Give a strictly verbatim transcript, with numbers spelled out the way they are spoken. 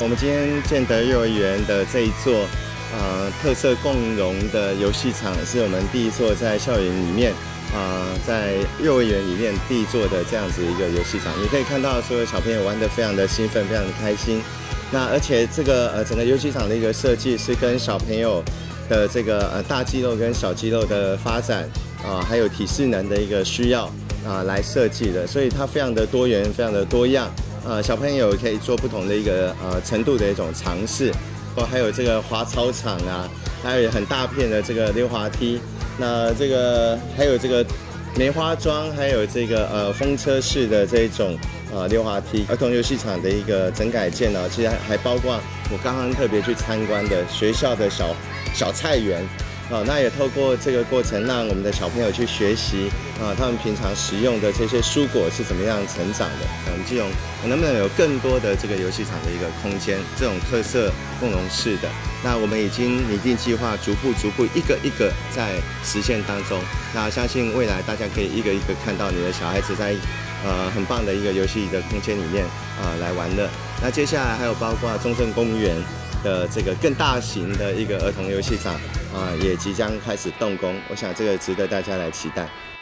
我们今天建德幼儿园的这一座呃特色共融的游戏场，是我们第一座在校园里面啊、呃，在幼儿园里面第一座的这样子一个游戏场。你可以看到所有小朋友玩得非常的兴奋，非常的开心。那而且这个呃整个游戏场的一个设计是跟小朋友的这个呃大肌肉跟小肌肉的发展啊、呃，还有体适能的一个需要啊、呃、来设计的，所以它非常的多元，非常的多样。 呃，小朋友可以做不同的一个呃程度的一种尝试，哦，还有这个滑操场啊，还有很大片的这个溜滑梯，那这个还有这个梅花桩，还有这个呃风车式的这种呃溜滑梯。儿童游戏场的一个整改建呢，其实还包括我刚刚特别去参观的学校的小小菜园。 好、哦，那也透过这个过程，让我们的小朋友去学习啊，他们平常食用的这些蔬果是怎么样成长的。我们基隆能不能有更多的这个游戏场的一个空间，这种特色共融式的？那我们已经拟定计划，逐步逐步一个一个在实现当中。那相信未来大家可以一个一个看到你的小孩子在呃很棒的一个游戏的空间里面啊、呃、来玩乐。那接下来还有包括中正公园 的这个更大型的一个儿童游戏场啊，也即将开始动工，我想这个值得大家来期待。